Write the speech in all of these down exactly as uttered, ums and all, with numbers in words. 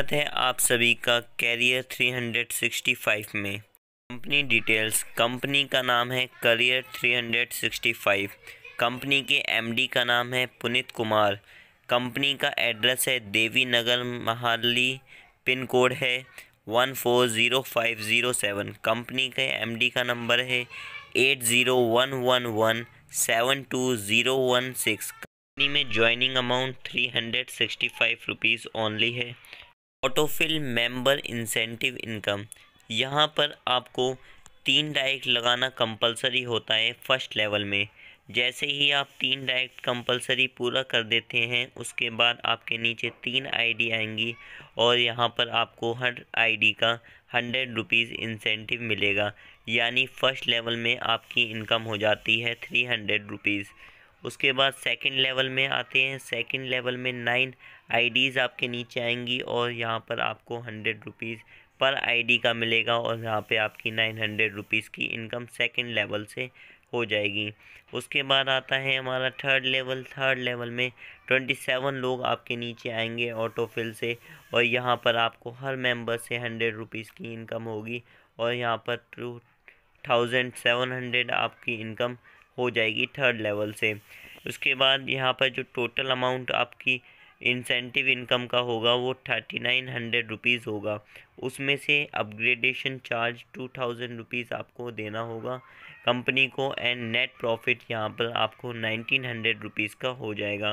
स्वागत है आप सभी का कैरियर थ्री सिक्सटी फाइव में। Company details. कंपनी का नाम है career three sixty five. Company के एमडी का नाम है पुनीत कुमार। कंपनी का एड्रेस है देवी नगर महाली। पिन कोड है one four zero five zero seven. Company के एमडी का नंबर है eight zero one one one seven two zero one six. Company में joining amount three hundred sixty five rupees only है। Autofill member incentive income. यहाँ पर आपको तीन direct लगाना कंपलसरी होता है फर्स्ट लेवल में। जैसे ही आप तीन डायरेक्ट कंपलसरी पूरा कर देते हैं उसके बाद आपके नीचे तीन आईडी आएंगी और यहाँ पर आपको हर आईडी का हंड्रेड रुपीज़ इंसेंटिव मिलेगा। यानी फर्स्ट लेवल में आपकी इनकम हो जाती है थ्री हंड्रेड रुपीज़। उसके बाद सेकंड लेवल में आते हैं। सेकंड लेवल में नाइन आईडीज़ आपके नीचे आएंगी और यहाँ पर आपको हंड्रेड रुपीज़ पर आईडी का मिलेगा और यहाँ पे आपकी नाइन हंड्रेड रुपीज़ की इनकम सेकंड लेवल से हो जाएगी। उसके बाद आता है हमारा थर्ड लेवल। थर्ड लेवल में ट्वेंटी सेवन लोग आपके नीचे आएंगे ऑटोफिल से और यहाँ पर आपको हर मेंबर से हंड्रेड रुपीज़ की इनकम होगी और यहाँ पर टू थाउजेंड सेवन हंड्रेड आपकी इनकम हो जाएगी थर्ड लेवल से। उसके बाद यहाँ पर जो टोटल अमाउंट आपकी इंसेंटिव इनकम का होगा वो थर्टी नाइन हंड्रेड रुपीज़ होगा। उसमें से upgradation charge two thousand rupees आपको देना होगा कंपनी को एंड नेट प्रॉफिट यहाँ पर आपको नाइनटीन हंड्रेड रुपीज़ का हो जाएगा।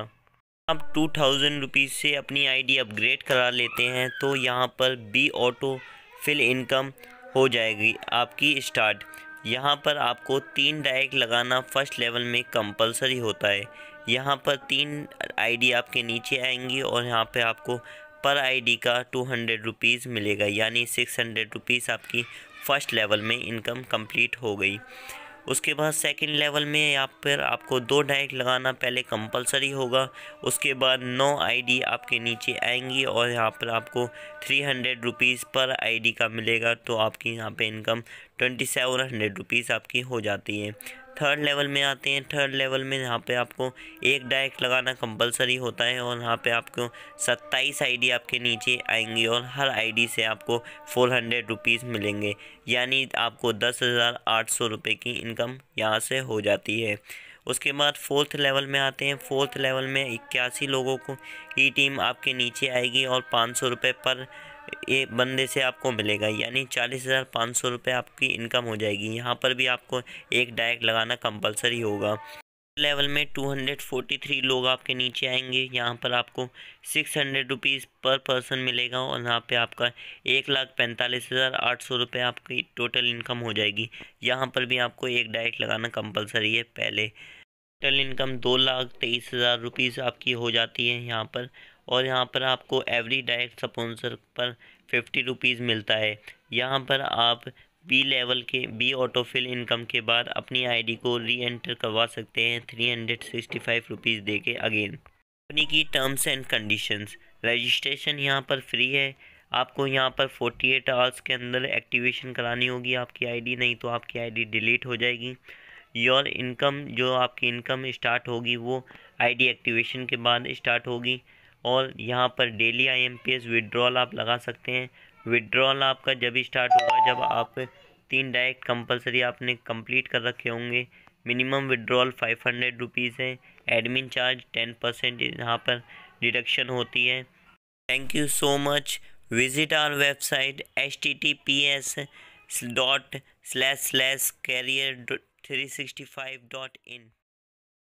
आप टू थाउजेंड रुपीज़ से अपनी आईडी अपग्रेड करा लेते हैं तो यहाँ पर बी ऑटो फिल इनकम हो जाएगी आपकी स्टार्ट। यहाँ पर आपको तीन डायरेक्ट लगाना फर्स्ट लेवल में कंपलसरी होता है। यहाँ पर तीन आईडी आपके नीचे आएंगी और यहाँ पे आपको पर आईडी का टू हंड्रेड रुपीज़ मिलेगा। यानी सिक्स हंड्रेड रुपीज़ आपकी फ़र्स्ट लेवल में इनकम कंप्लीट हो गई। उसके बाद सेकंड लेवल में यहाँ पर आपको दो डायरेक्ट लगाना पहले कंपलसरी होगा। उसके बाद नौ आईडी आपके नीचे आएंगी और यहाँ पर आपको थ्री हंड्रेड रुपीज़ पर आईडी का मिलेगा तो आपकी यहाँ पे income twenty seven hundred rupees आपकी हो जाती है। थर्ड लेवल में आते हैं। थर्ड लेवल में यहाँ पे आपको एक डायरेक्ट लगाना कंपलसरी होता है और यहाँ पे आपको सत्ताईस आईडी आपके नीचे आएंगी और हर आईडी से आपको फोर हंड्रेड रुपीज़ मिलेंगे। यानी आपको दस हज़ार आठ सौ रुपये की इनकम यहाँ से हो जाती है। उसके बाद फोर्थ लेवल में आते हैं। फोर्थ लेवल में इक्यासी लोगों को की टीम आपके नीचे आएगी और पाँच सौ रुपये पर एक बंदे से आपको मिलेगा। यानी चालीस हज़ार पाँच सौ रुपये आपकी इनकम हो जाएगी। यहाँ पर भी आपको एक डायरेक्ट लगाना कंपलसरी होगा। लेवल में टू हंड्रेड फोर्टी थ्री लोग आपके नीचे आएंगे। यहाँ पर आपको six hundred rupees per person मिलेगा और यहाँ पे आपका एक लाख पैंतालीस हज़ार आठ सौ रुपये आपकी टोटल इनकम हो जाएगी। यहाँ पर भी आपको एक डायरेक्ट लगाना कंपलसरी है पहले। टोटल इनकम दो लाख तेईस हज़ार रुपीज़ आपकी हो जाती है यहाँ पर। और यहाँ पर आपको एवरी डायरेक्ट स्पॉन्सर पर फिफ्टी रुपीज़ मिलता है। यहाँ पर आप बी लेवल के बी ऑटोफिल इनकम के बाद अपनी आईडी को री एंटर करवा सकते हैं three hundred sixty five rupees दे के अगेन। कंपनी की टर्म्स एंड कंडीशंस। रजिस्ट्रेशन यहाँ पर फ्री है। आपको यहाँ पर फोर्टी एट आवर्स के अंदर एक्टिवेशन करानी होगी आपकी आईडी, नहीं तो आपकी आईडी डिलीट हो जाएगी। योर इनकम, जो आपकी इनकम स्टार्ट होगी वो आईडी एक्टिवेशन के बाद स्टार्ट होगी। और यहाँ पर डेली आईएमपीएस विड्रॉल आप लगा सकते हैं। विड्रॉल आपका जब स्टार्ट होगा जब आप तीन डायरेक्ट कंपलसरी आपने कंप्लीट कर रखे होंगे। Minimum withdrawal five hundred rupees है। एडमिन चार्ज टेन परसेंट यहाँ पर डिडक्शन होती है। Thank you so much. Visit our website H T T P S dot slash slash career three sixty five dot in.